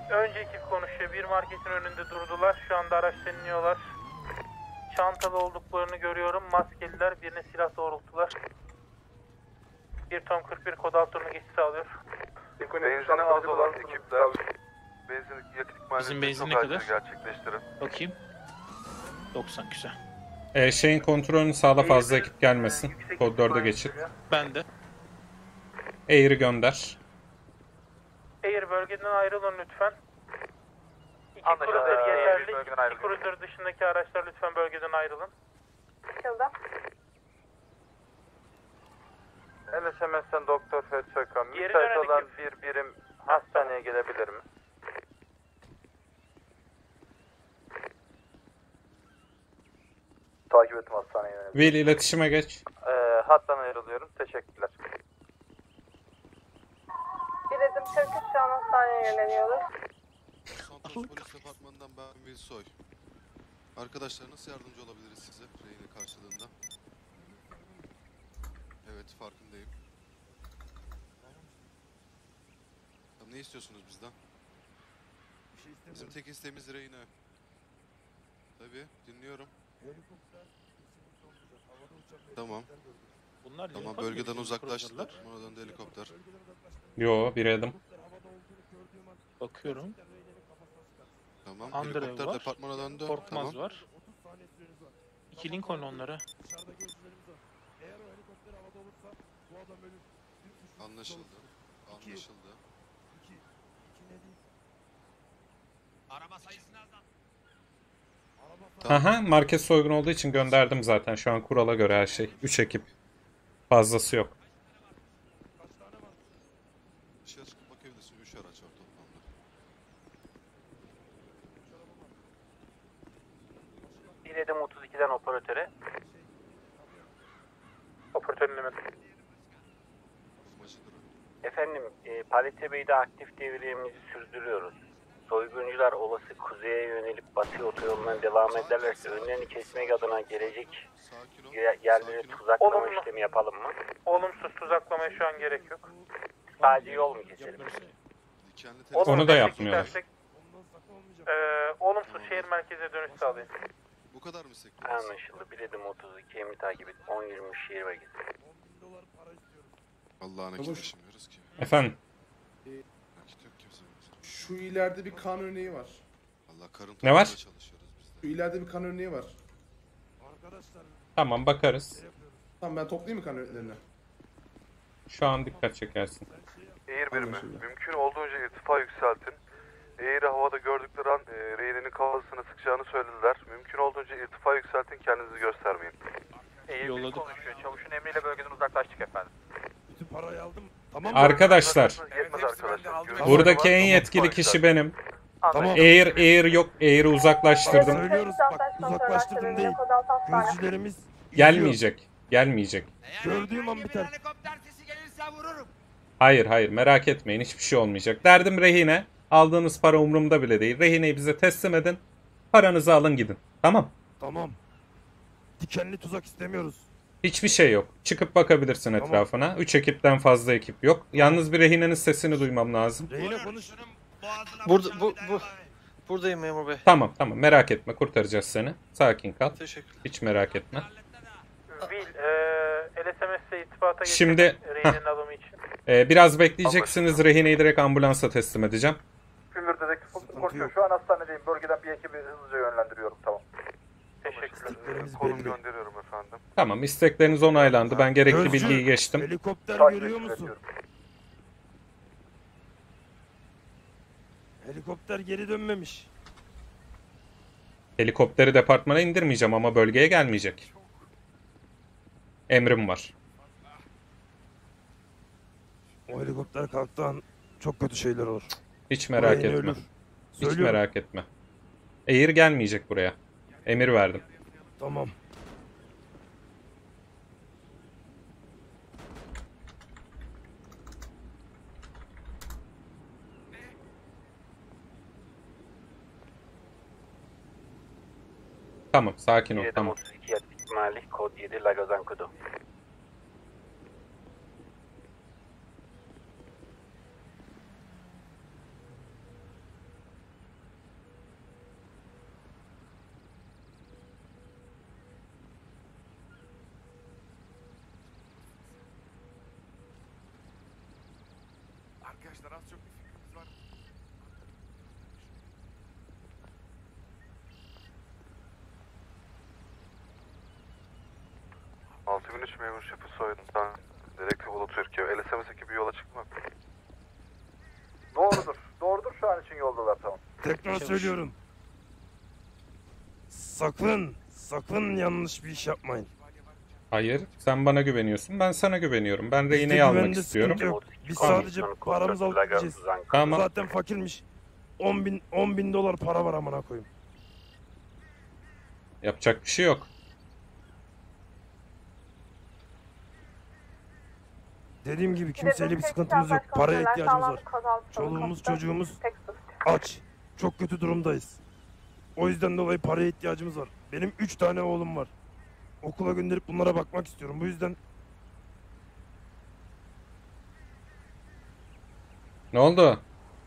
Önce ekip konuşuyor. Bir marketin önünde durdular. Şu anda araçtan iniyorlar. Çantalı olduklarını görüyorum. Maskeliler, birine silah doğrulttular. Bir Tom 41 kod altına geçiş sağlıyor. Benzine az olan ekipler benzin yakıt Bizim ikmalini benzin çok ne acil kadar? gerçekleştirin. Bakayım. 90 güzel. Şeyin kontrolünü sağla, fazla ekip gelmesin. Kod 4'e geçit. Ben de. Air'i gönder. Air bölgeden ayrılın lütfen. İki Anlaşıldı. cruiser Air yeterli. bölgeden İki ayrılın. cruiser dışındaki araçlar lütfen bölgeden ayrılın. Anlaşıldı. LSMS'ten Doktor Fetçakan. Geri Müsait dönen olan ekip. bir birim hastaneye gelebilir mi? Takip ettim hastaneye yönelik. Will, iletişime geç. Hattan ayrılıyorum. Teşekkürler. Bir adım 43 şu an hastaneye yöneliyoruz. Santos Polis Departmanı'ndan ben Wilsoy. Arkadaşlar nasıl yardımcı olabiliriz size rehine karşılığında? Evet, farkındayım. Tamam, ne istiyorsunuz bizden? Bizim tek isteğimiz rehine. Tabii, dinliyorum. Tamam, Bunlar tamam, Lincoln bölgeden bizim uzaklaştılar. cruiser'lar. Oradan da helikopter. Yo, bir adım. Bakıyorum. Tamam, Andrew helikopter var. departmana döndü. Korkmaz Tamam, var. 2 Lincoln onlara. anlaşıldı. Anlaşıldı. Aha, market soygun olduğu için gönderdim zaten. Şu an kurala göre her şey. 3 ekip. Fazlası yok. Dışarı çıkıp bakabilirsin. 3 araç var toplamda. Bir adım 32'den operatöre. Operatörün hemen. Amacıdır o. Efendim, Palete Bey'de aktif devriyemizi sürdürüyoruz. Soyguncular olası kuzeye yönelip batı otoyolundan devam ederlerse önlerini kesmek adına gelecek Sakin ol. yerlere Sakin ol. tuzaklama Olumlu. işlemi yapalım mı? Olumsuz tuzaklamaya şu an gerek yok. Sadece yol mu keselim? Dikenli Olumlu telefon. Onu da destek yapmıyorlar. istersek, olumsuz şehir merkezine dönüş sağlayın. Bu kadar mı istekleriniz? Anlaşıldı. Bir adım 32 emri takip et. 10-20 şehir merkezi. Allah'ına geçmiyoruz ki. Efendim, Nakit yok kimsenin. Şu ileride bir kan örneği var. Allah karın Ne var? toplamaya çalışıyoruz biz de. Şu ileride bir kan örneği var. tamam bakarız. Tamam, ben toplayayım mı kan örneklerini? Şu an dikkat çekersin. Air birimi. Anlaşıldı. Mümkün olduğunca irtifa yükseltin. Air'i havada gördükleri an rehinenin kafasına sıkacağını söylediler. Mümkün olduğunca irtifa yükseltin, kendinizi göstermeyin. Yolladık. konuşuyor. Çavuşun emriyle bölgeden uzaklaştık efendim. Bütün parayı aldım. Tamam mı? Arkadaşlar, Yetmez arkadaşlar. Tamam. buradaki en Tamam, yetkili lütfen kişi benim. Tamam. Air yok. Air'i uzaklaştırdım. Söylüyoruz, bak, uzaklaştırdım değil. Kod altı hastane. Gözcülerimiz Gelmeyecek. Gelmeyecek. gördüğüm an biter. Hayır, merak etmeyin, hiçbir şey olmayacak. Derdim rehine. Aldığınız para umurumda bile değil. Rehineyi bize teslim edin. Paranızı alın gidin. Tamam. Tamam. Dikenli tuzak istemiyoruz. Hiçbir şey yok. Çıkıp bakabilirsin Tamam. etrafına. 3 ekipten fazla ekip yok. Yalnız bir rehinenin sesini duymam lazım. Rehine konuş. Buradayım memur bey. Tamam, merak etme, kurtaracağız seni. Sakin kal. Teşekkürler. Hiç merak etme. Will, LSMS'le irtibata geçin. Şimdi- Rehinenin alımı için. Biraz bekleyeceksiniz. Rehineyi direkt ambulansa teslim edeceğim. Gümbür dedektif Sıkıntı yok. Şu an hastanedeyim. Bölgeden bir ekibi hızlıca yönlendiriyorum. Tamam. Teşekkürler. İsteklerimiz Konum belli. gönderiyorum efendim. Tamam, istekleriniz onaylandı. Ben gerekli Gözcü, bilgiyi geçtim. Helikopter Takip görüyor etmek musun? istiyorum. Helikopter geri dönmemiş. Helikopteri departmana indirmeyeceğim ama bölgeye gelmeyecek. Emrim var. O helikopter kalktığı an çok kötü şeyler olur. Hiç merak Rehine etme. ölür. Hiç Söylüyorum. merak etme. Air gelmeyecek buraya. Emir verdim. Tamam. Tamam, sakin ol. Bir adım Tamam. 32 yat ihtimali kod 7 Lagozan kodu. Arkadaşlar az çok bir fikrimiz var. 6003 memur şefi soyundan dedektif Ulu Türkiye. LSMS ekibi yola çıktı mı? Doğrudur. Doğrudur, şu an için yoldalar, tamam. Tekrar söylüyorum. Sakın yanlış bir iş yapmayın. Hayır, sen bana güveniyorsun, ben sana güveniyorum. Ben Bizde rehineyi almak güvende istiyorum. sıkıntı yok. Biz Tamam. sadece paramızı alıp gideceğiz. Tamam. Zaten fakirmiş. 10 bin dolar para var amına koyayım. Yapacak bir şey yok. Dediğim gibi kimseyle bir sıkıntımız yok. Paraya ihtiyacımız var. Çoluğumuz çocuğumuz aç. Çok kötü durumdayız. O yüzden dolayı paraya ihtiyacımız var. Benim 3 tane oğlum var. Okula gönderip bunlara bakmak istiyorum. Bu yüzden Ne oldu?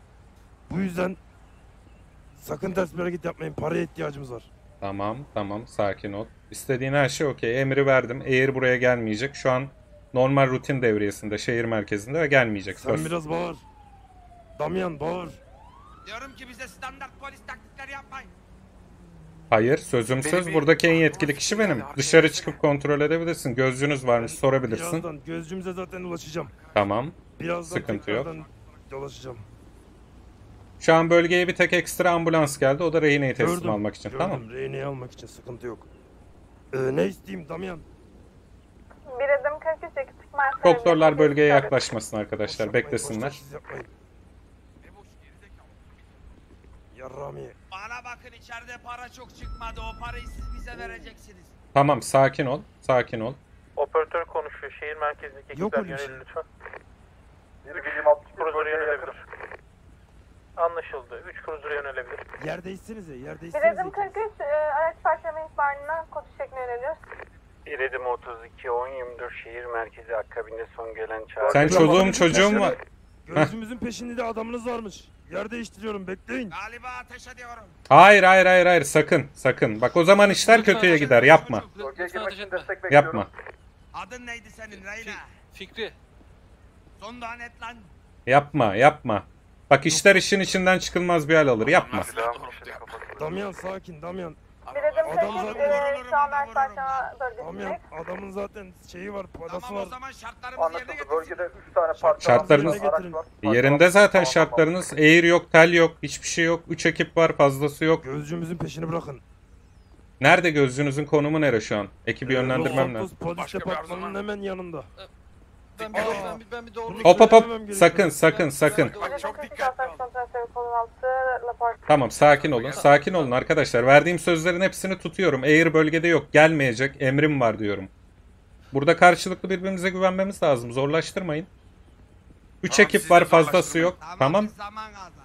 sakın ters bir hareket yapmayın. Paraya ihtiyacımız var. Tamam, sakin ol. İstediğin her şey okey. Emri verdim. Air buraya gelmeyecek. Şu an normal rutin devriyesinde, şehir merkezinde ve gelmeyecek. Sen Söz. biraz bağır. Damian bağır. Diyorum ki bize standart polis taktikleri yapmayın. Hayır, sözüm söz. Buradaki en yetkili kişi benim. Dışarı çıkıp kontrol edebilirsin. Gözcünüz varmış, sorabilirsin. Birazdan gözcümüze zaten ulaşacağım. Tamam. Birazdan Sıkıntı yok. tekrardan dolaşacağım. Şu an bölgeye bir tek ekstra ambulans geldi. O da rehineyi teslim Gördüm, almak için. gördüm. Tamam. Rehineyi almak için sıkıntı yok. Ne isteyeyim Damian? Bir adım 43 ekipik Mersin'e Doktorlar bir bölgeye ekip yaklaşmasın arkadaşlar. Boş yapmayın, Beklesinler. boş siz yapmayın. Yarrami. Bana bakın içeride para çok çıkmadı. O parayı siz bize vereceksiniz. Tamam, sakin ol. Sakin ol. Operatör konuşuyor. Şehir merkezindeki Yok ekipler öyle bir şey. yönelin lütfen. Bir bilim 61 Cruiser'a bölgeye yönelebilir. yakın. Anlaşıldı. 3 Cruiser'a yönelebilir. Yer değişsenize, yer Bir değişsenize. adım 43 araç parçalama ihbarına kodu şekline yöneliyoruz. İredim 32 10-24 şehir merkezi akabinde son gelen çağrı. Sen çoluğum çocuğum var. Gözümüzün peşinde de adamınız varmış. Yer değiştiriyorum, bekleyin. Galiba ateş ediyorum. Hayır. Sakın. Bak o zaman işler kötüye gider. Yapma. Bölgeye girmek için destek bekliyorum. Yapma. Adın neydi senin Reyna? Fikri. Son daha net lan. Yapma. Bak işler işin içinden çıkılmaz bir hal alır. Yapma. Silahın kişinin kafasında. Damian sakin, Damian. Bir adım Adam 43 zaten- şu an araç parçalama Damian, bölgesinde. adamın zaten şeyi var, parası Tamam o var. zaman şartlarımızı yerine Anlaşıldı. getirsin. Bölgede 3 tane parça Şartlarınız- araç var. Yerinde zaten şartlarınız. Air yok, tel yok, hiçbir şey yok. 3 ekip var, fazlası yok. Gözcümüzün peşini bırakın. Nerede gözcünüzün konumu nere şu an? Ekibi yönlendirmem Los lazım. Santos Polis Departmanı'nın hemen yanında. Ben bir doğru. Hop. Sakın. Bir adım 43 Aslan Kontrasörü konu 6 rapor. Tamam, sakin olun arkadaşlar. Verdiğim sözlerin hepsini tutuyorum. Air bölgede yok, gelmeyecek. Emrim var diyorum. Burada karşılıklı birbirimize güvenmemiz lazım. Zorlaştırmayın. 3 ekip var, fazlası yok. Tamam. biz zaman kazan.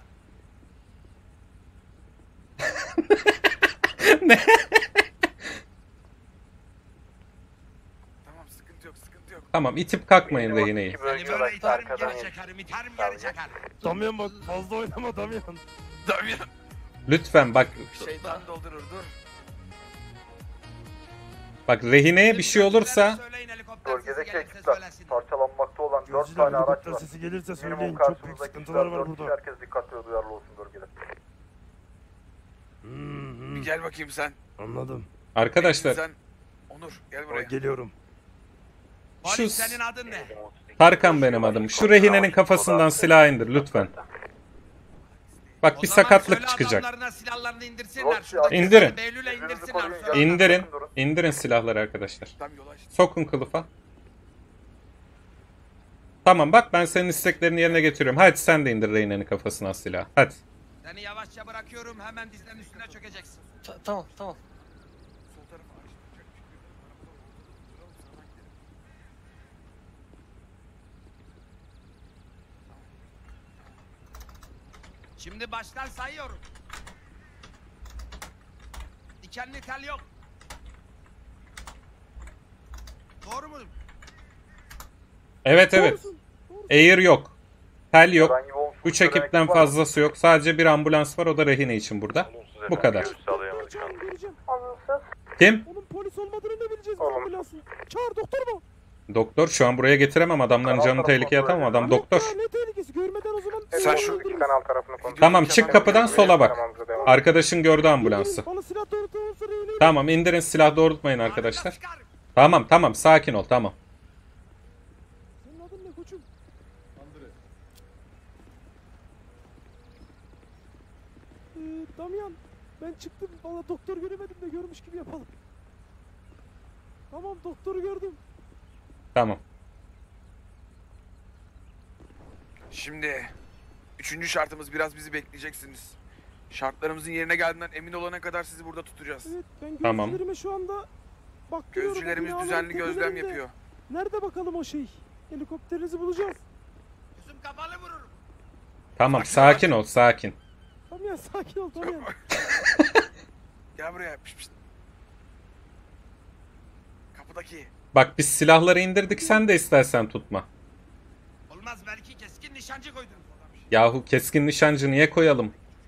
Tamam, itip kalkmayın rehineyi. İki Seni bölge böyle olarak iterim arkadan geri çekerim, iterim geri çekerim. Damian bak, fazla oynama Damian. Lütfen bak. Bak rehineye bir şey olursa Söyleyin, helikopter sesi Bölgedeki gelirse ekipler söylesin. parçalanmakta olan 4 Gözcüler tane araç helikopter var. sesi gelirse söyleyin. Minimum Çok büyük karşımızdaki sıkıntılar kişiler var 4 kişi. burada. Herkes dikkatli ve duyarlı olsun bölgede. Gel bakayım sen. Anladım. arkadaşlar Sen Onur gel buraya. Geliyorum. Polis şu senin adın ne? Tarkan benim adım. Şu rehinenin kafasından silah indir lütfen. Bak bir O zaman sakatlık söyle çıkacak. adamlarına silahlarını indirsinler. Yok, Şuradaki indirin. silahı Behlül'e Birbirinizi indirsinler. koruyun. Söyle. İndirin. İndirin silahları arkadaşlar. Tam yola işte. Sokun kılıfa. Tamam bak ben senin isteklerini yerine getiriyorum. Hadi sen de indir rehinenin kafasına silah. Hadi. Seni yavaşça bırakıyorum, hemen dizlerin üstüne çökeceksin. Tamam. Sol tarafa açılacak. Şimdi baştan sayıyorum. Dikenli tel yok. Doğru mu? Evet. Air yok. Tel yok. Herhangi bir olumsuz 3 söylemek ekipten var mı? fazlası yok. Sadece bir ambulans var o da rehine için burada. Bu kadar. Olumsuz. Kim? Onun polis olmadığını ne bileceğiz Oğlum. ambulansın? Çağır doktor mu? Doktor şu an buraya getiremem. Adamların canını tehlikeye atamam. Adam doktor. Ne tehlikesi görmeden o zaman. Sen şu kanal tarafını kontrol. Tamam çık kapıdan sola bak. Arkadaşın gördü ambulansı. Bana silah doğrultulursa rehineyim. Tamam indirin silah doğrultmayın arkadaşlar. Tamam sakin ol tamam. Senin adın ne koçum? Damian, ben çıktım. Valla doktor göremedim de görmüş gibi yapalım. Tamam doktoru gördüm. Tamam. Şimdi 3. şartımız biraz bizi bekleyeceksiniz. Şartlarımızın yerine geldiğinden emin olana kadar sizi burada tutacağız. Evet ben Tamam. gözcülerime şu anda bakıyorum. Gözcülerimiz Binaların düzenli gözlem tepelerinde. yapıyor. Nerede bakalım o şey? Helikopterinizi bulacağız. Gözüm kapalı vururum. Tamam sakin ol sakin. Damian sakin ol Damian. Gel buraya. Pişt, pişt. Kapıdaki. Bak biz silahları indirdik sen de istersen tutma. Olmaz belki keskin nişancı koydunuz. Yahu keskin nişancı niye koyalım?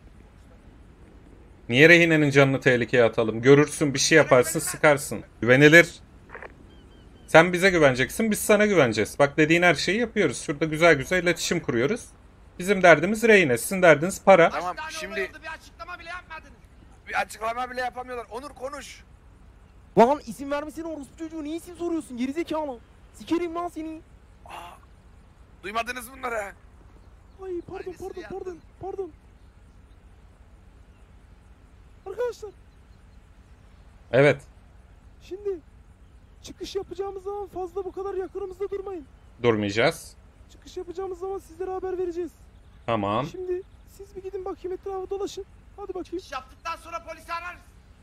Niye rehinenin canını tehlikeye atalım? Görürsün bir şey yaparsın sıkarsın. Güvenilir. Sen bize güveneceksin biz sana güveneceğiz. Bak dediğin her şeyi yapıyoruz. Şurada güzel güzel iletişim kuruyoruz. Bizim derdimiz rehine sizin derdiniz para. Tamam Kaç tane şimdi olay oldu, bir açıklama bile yapmadınız. bir açıklama bile yapamıyorlar. Onur konuş. Lan isim vermesene orospu çocuğu, niye isim soruyorsun gerizekalı? Sikerim lan seni. Aa, duymadınız bunları. Ay Aynısını yaptın. pardon. Arkadaşlar Evet şimdi çıkış yapacağımız zaman fazla bu kadar yakınımızda durmayın. durmayacağız. Çıkış yapacağımız zaman sizlere haber vereceğiz. Tamam. Şimdi siz bir gidin bakayım etrafa dolaşın. Hadi bakayım. İş yaptıktan sonra polisi ararız.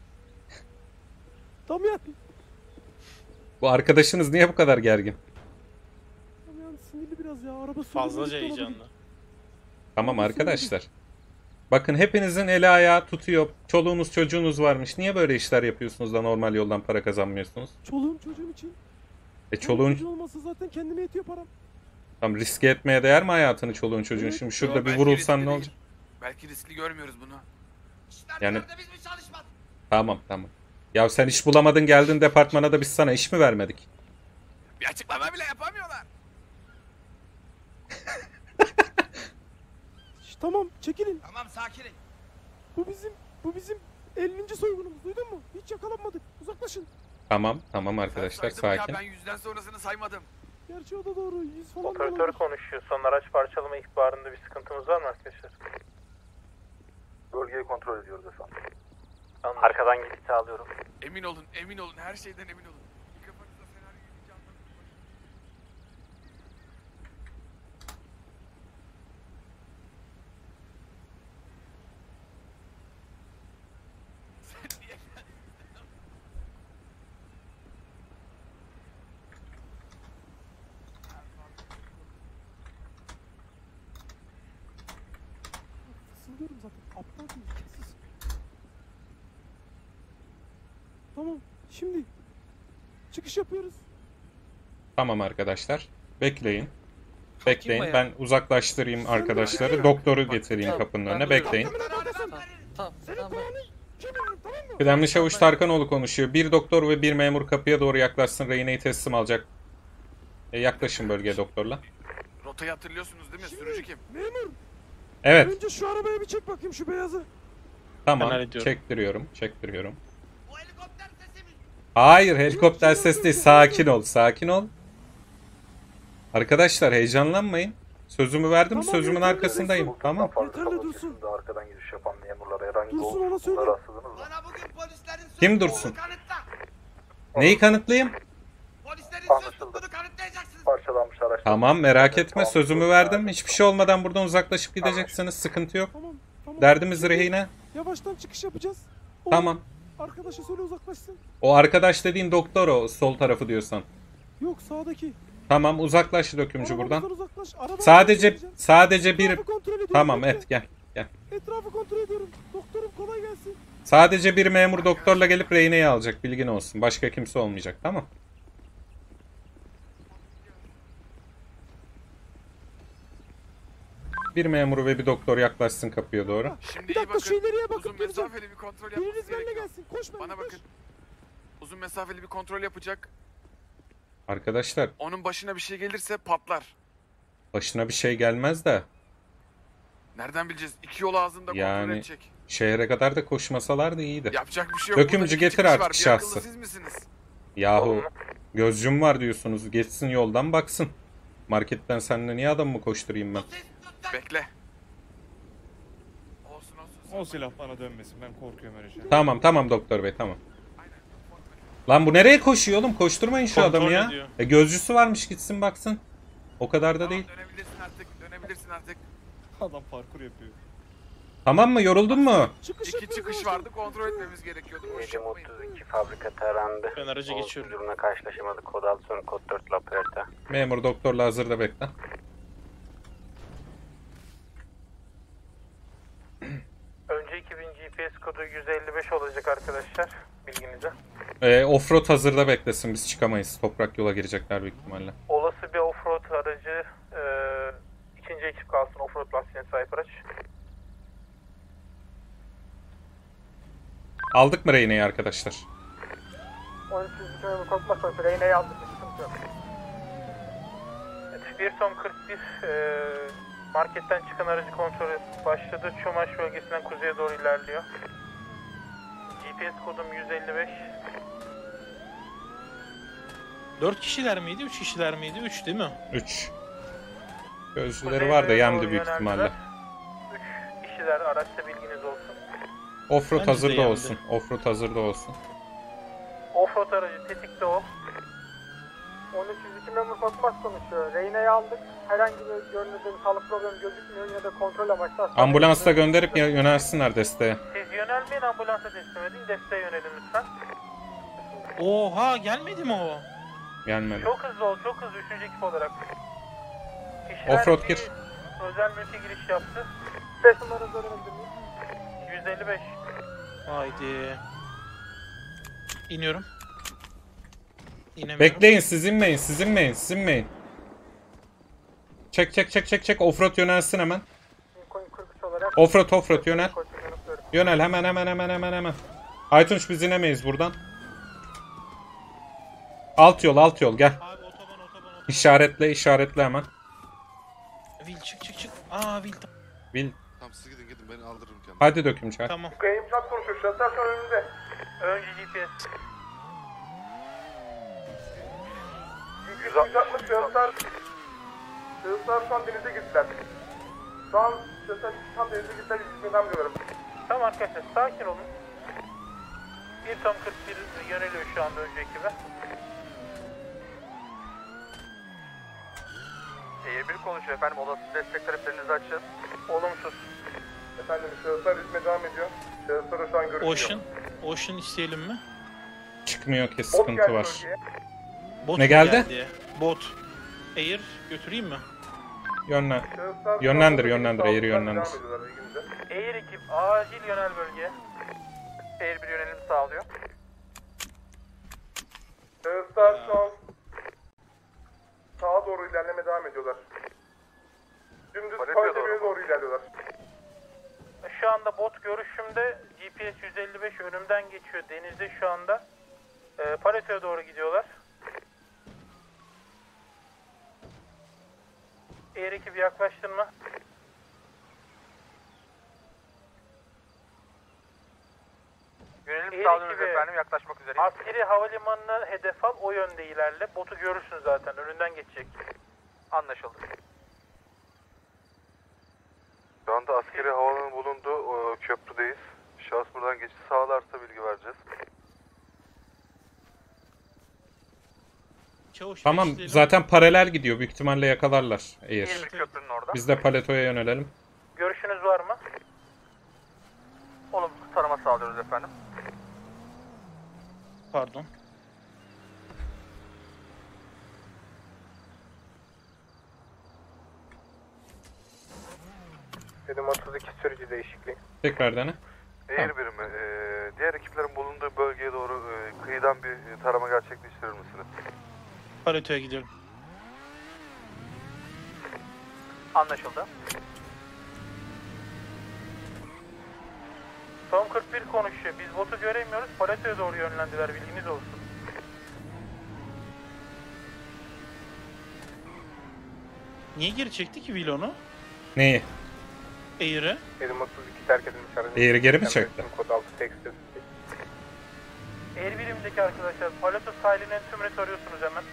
Damian. Bu arkadaşınız niye bu kadar gergin? Damian sinirli biraz ya. Araba Fazlaca heyecanlı. Tamam arkadaşlar. Bakın hepinizin eli ayağı tutuyor. Çoluğunuz çocuğunuz varmış. Niye böyle işler yapıyorsunuz da normal yoldan para kazanmıyorsunuz? Çoluğum çocuğum için. Çoluğun Çocuğum olmasa zaten kendime yetiyor param. tam riske etmeye değer mi hayatını çoluğun çocuğun? Evet. Şimdi şurada bir Belki vurulsan riskli ne değil. olacak? Belki riskli görmüyoruz bunu. İşlerde Yani- nerede biz mi çalışmadık? Tamam. Ya sen iş bulamadın geldin departmana da biz sana iş mi vermedik? Bir açıklama bile yapamıyorlar. Tamam çekilin. Tamam sakinim. Bu bizim 50. soygunumuz. Duydun mu? Hiç yakalanmadık. Uzaklaşın. Tamam arkadaşlar Ben saydım sakin. Ya, ben 100'den sonrasını saymadım. Gerçi o da doğru. 100 falan da Operatör olabilir. konuşuyor. Son araç parçalama ihbarında bir sıkıntımız var mı arkadaşlar? Bölgeyi kontrol ediyoruz efendim. Anladım. Arkadan gidip sağlıyorum. Emin olun her şeyden emin olun. Bir kafanızda senaryo gelince anlamayın. Sen niye Fısıldıyorum zaten. Aptal değil. Sus. Tamam. Şimdi çıkış yapıyoruz. Tamam arkadaşlar. Bekleyin. Kalkayım Bekleyin. mı ya? Ben uzaklaştırayım arkadaşları. Doktoru getireyim Tamam, kapının ben önüne. duyuyorum. Bekleyin. Tamam. Kıdemli Çavuş Tarkanoğlu konuşuyor. Bir doktor ve bir memur kapıya doğru yaklaşsın. Rehineyi teslim alacak. Yaklaşın bölgeye doktorla. Rotayı hatırlıyorsunuz değil mi? Sürücü kim? Memur. Evet. Önce şu arabaya bir çek bakayım şu beyazı. Tamam. Ben hallediyorum. Çektiriyorum. O helikopter sesi mi? Hayır helikopter ses değil. Sakin ol. Arkadaşlar heyecanlanmayın. Sözümü verdim. Tamam, Sözümün yeterli, arkasındayım. Resul. Tamam. Yeterli dursun. Arkadan giriş yapan memurlara herhangi bir Dursun, ona söyle. rahatsızlığınız var. Bana bugün polislerin söz Kim tuttuğunu dursun? kanıtla. Neyi kanıtlayayım? Polislerin Anlaşıldı. söz tuttuğunu kanıtlayacaksınız. Parçalanmış araçlar. Tamam merak etme. Tamam, Sözümü verdim. Hiçbir şey olmadan buradan uzaklaşıp gideceksiniz. Sıkıntı yok. Tamam. Derdimiz Şimdi rehine. Yavaştan çıkış yapacağız. O Tamam. Arkadaşa söyle uzaklaşsın. O arkadaş dediğin doktor o. Sol tarafı diyorsan. Yok sağdaki. Tamam uzaklaş dökümcü buradan. Arabamızdan uzaklaş. Arabamı Sadece kontrol bir... Etrafı kontrol ediyorum. Tamam bekle. evet gel. Etrafı kontrol ediyorum. Doktorum kolay gelsin. Sadece bir memur doktorla gelip rehineyi alacak. Bilgin olsun. Başka kimse olmayacak. Tamam. Bir memur ve bir doktor yaklaşsın kapıya doğru. Şimdi Bir iyi dakika bakın. şu ileriye bakıp Uzun geleceğim. mesafeli bir kontrol yapması Biriniz benimle gerekiyor. gelsin. Koşmayın. Bana koş. bakın. Uzun mesafeli bir kontrol yapacak. Arkadaşlar Onun başına bir şey gelirse patlar. başına bir şey gelmez de Nereden bileceğiz? İki yol ağzında kontrol yani edecek. şehre kadar da koşmasalardı iyiydi. Yapacak bir şey yok. Dökümcü Burada iki getir çıkış artık var. Bir şahsı. akıllı siz misiniz? Yahu gözcüm var diyorsunuz. Geçsin yoldan baksın. Marketten seninle niye adam mı koşturayım ben? Bekle. O silah bana dönmesin. Ben korkuyorum öyle şeyler. Tamam doktor bey tamam. Lan bu nereye koşuyor oğlum? Koşturmayın şu Kontrol adamı ya. ediyor. Gözcüsü varmış gitsin baksın. O kadar da değil. Dönebilirsin artık. Dönebilirsin artık. Adam parkur yapıyor. Tamam mı? Yoruldun mu? İki çıkış vardı. Kontrol etmemiz gerekiyordu. Boş yapmayın. 732 fabrika tarandı. Ben aracı geçiyorum. Durumuna karşılaşamadık. Kod 6 sonra kod 4 La Puerta. Memur doktorla hazırda bekle. Önce 2000 GPS kodu 155 olacak arkadaşlar. Bilginize. Offroad hazırda beklesin. Biz çıkamayız. Toprak yola girecekler büyük ihtimalle. Olası bir offroad aracı ikinci ekip kalsın. Offroad lastiğine sahip araç. Aldık mı Reyne'yi arkadaşlar? 13 memur korkma sonra Reyne'yi aldık. Sıkıntı yok. Evet, 1 ton 41 marketten çıkan aracı kontrolü başladı. Çomaş bölgesinden kuzeye doğru ilerliyor. GPS kodum 155. 4 kişiler miydi? 3 kişiler miydi? 3 değil mi? 3. Gözcüleri var da yemdi büyük ihtimalle. 3 kişiler araçta, bilginiz olsun. Offroad Bence de hazırda yendi. olsun. Offroad hazırda olsun. Offroad aracı tetikte ol. 1302 memur Kosmas konuşuyor. Reyne'yi aldık. Herhangi bir görünürde bir sağlık problemi gözükmüyor ya da kontrol amaçlı. Ambulansla gönderip yönelsinler desteğe. Siz yönelmeyin, ambulansa teslim edin. Desteğe yönelin lütfen. Oha gelmedi mi o? Gelmedi. Çok hızlı ol, çok hızlı 3. ekip olarak. Kişiler Offroad bir gir. özel mülke giriş yaptı. 5 numara öğrenebilir miyim? 155. Haydi. İniyorum. İnemiyorum. Bekleyin siz inmeyin. Çek. Offroad yönelsin hemen. Lincoln 43 olarak. Offroad yönel. Yönel hemen. Aytunç biz inemeyiz buradan. Alt yol gel. Abi otoban. İşaretle hemen. Will çık. Aa Will. Bil. Tamam siz gidin ben aldırırım kendimi. Hadi dökümcü. Tamam. Kayıp chat konuşuyor. Şahıslar şu an önünde. Önce GPS. 160 şahıslar. Şahıslar şu an denize gittiler. Şu an şahıslar tam denize gittiler. İzmir'den biliyorum. Tamam arkadaşlar, sakin olun. 1 ton 41 yöneliyor şu anda önce ekibe. Air 1 konuşuyor efendim. Olası destek taleplerinizi açın. Olumsuz. Efendim şahıslar ritme devam ediyor. Şahıslara şu an görüşüyor. Ocean isteyelim mi? Çıkmıyor ki Bot sıkıntı geldi var. bölgeye. Bot Ne mu geldi? Bot. Air götüreyim mi? Şahıslar Yönlendir, sağlıklı Air'i devam yönlendir. ediyorlar, bilginize. Air ekip acil yönel bölgeye. Air bir yönelim sağlıyor. Şahıslar şu an sağa doğru ilerleme devam ediyorlar. Dümdüz Paletemi'ye doğru ilerliyorlar. Şu anda bot görüşümde. GPS 155 önümden geçiyor. Denizde şu anda. Paleto'ya doğru gidiyorlar. Air ekibi yaklaştın mı? Yönelim sağlıyoruz efendim, yaklaşmak üzere. Askeri havalimanını hedef al, o yönde ilerle. Botu görürsün zaten, önünden geçecek. Anlaşıldı. Şu anda askeri havanın bulunduğu köprüdeyiz. Şahıs buradan geçiş sağlarsa bilgi vereceğiz. Çavuş Tamam bekleyelim. zaten paralel gidiyor. Büyük ihtimalle yakalarlar Air. Bir köprünün orada. Biz de Paleto'ya yönelelim. Görüşünüz var mı? Olumsuz tarama sağlıyoruz efendim. Pardon. Dedim 32 sürücü değişikliği. Tekrar dene. Air birimi, diğer ekiplerin bulunduğu bölgeye doğru kıyıdan bir tarama gerçekleştirir misiniz? Paleto'ya gidiyorum. Anlaşıldı. Tom 41 konuşuyor. Biz botu göremiyoruz. Paleto'ya doğru yönlendiler. Bilginiz olsun. Niye geri çekti ki Vilon'u? Neyi? Air'ı? Edim 32 terk edilmiş aracın. Air'i geri mi çekti? Kod 6 tekstil. Air birimindeki arkadaşlar Paleto sahilinin tümünü tarıyorsunuz hemen.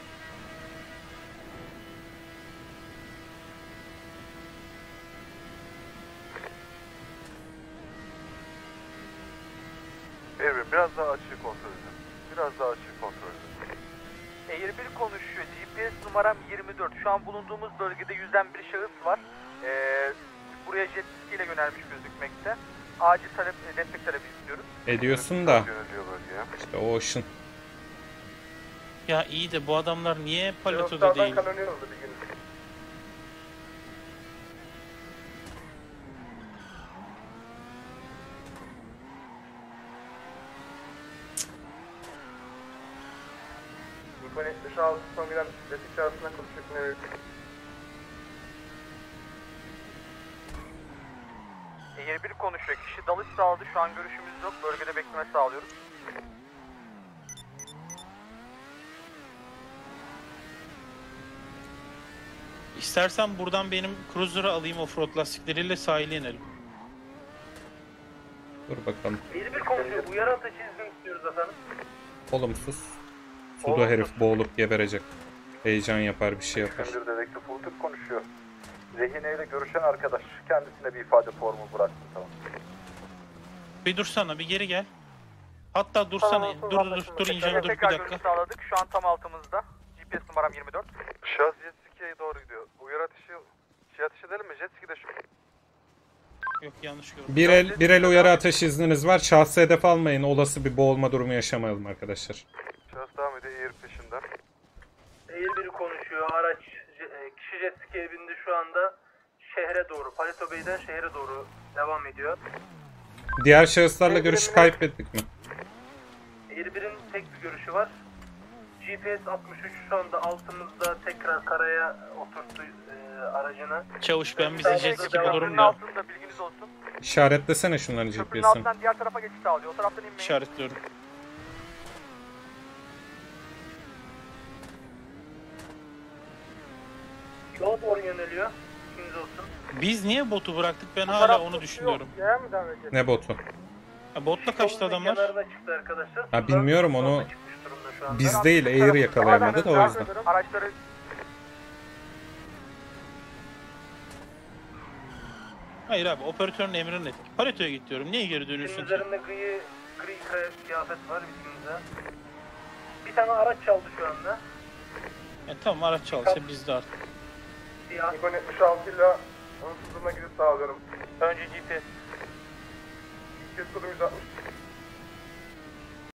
Air biraz daha açığı kontrol edin. Biraz daha açığı kontrol edin. Air 1 konuşuyor. GPS numaram 24. Şu an bulunduğumuz bölgede yüzen bir şahıs var. Buraya jet ski ile yönelmiş gözükmekte. Acil talep, destek talebi istiyoruz. Ediyorsun da. İşte o Ocean. Ya iyi de bu adamlar niye Paleto'da değil? Kanonluyoruz bir gün. Nikonet dışı altı son gelen destek çağrısından konuşuyor. Air 1 konuşuyor. Kişi dalış sağladı. Şu an görüşümüz yok. Bölgede bekleme sağlıyoruz. İstersen buradan benim cruiser'ı alayım offroad lastikleriyle sahile inelim. Dur bakalım. Air 1 konuşuyor. Uyarı ateşi izni istiyoruz efendim. Olumsuz. Suda herif boğulup geberecek. Heyecan yapar, bir şey yapar. Şimdi dedektif Ultuk konuşuyor. Rehineyle görüşen arkadaş kendisine bir ifade formu bıraktı, tamam. Bir dursana, bir geri gel. Hatta dursana, dur ineceğim, dur bir Tekrar dakika. görüş sağladık. Şu an tam altımızda. GPS numaram 24. Şahıs jet ski'ye doğru gidiyor. Uyarı ateşi, ateş edelim mi? Jet ski de şu. Yok, yanlış gördüm. Bir el uyarı ateş izniniz var. Şahsı hedef almayın. Olası bir boğulma durumu yaşamayalım arkadaşlar. Şahıs devam ediyor, Air peşinden. Air 1 konuşuyor. Araç kişi jet ski'ye bindi şu anda. Şehre doğru, Paleto Bey'den şehre doğru devam ediyor. Diğer şahıslarla görüşü kaybettik mi? Air 1'in tek bir görüşü var. GPS 63 şu anda altımızda, tekrar karaya oturttu aracını. Çavuş, ben bize jet ski bulurum da. Altında bilginiz olsun. İşaretlesene şunların Köprünün GPS'ini. altından diğer tarafa geçiş sağlıyor. O taraftan inmeyin. İşaretliyorum. Yola doğru yöneliyor. İkiniz olsun. Biz niye botu bıraktık, ben hala onu düşünüyorum. Yaya mı devam edeceğiz? Ne botu? Ha, botla kaçtı adamlar. Kenarına çıktı arkadaşlar. Ha, bilmiyorum onu. Çıkmış durumda şu anda. Biz değil, Air yakalayamadı da o yüzden. Araçları Hayır abi, operatörün emri net. Paleto'ya git diyorum. Niye geri dönüyorsun Bizim ki? üzerinde gri kıyafet var bitkimize. Bir tane araç çaldı şu anda. Tamam, araç çalsa biz de artık. Siyah. Nikon 76 ile onun hızına gidip sağlıyorum. Önce GPS. GPS kodum 160.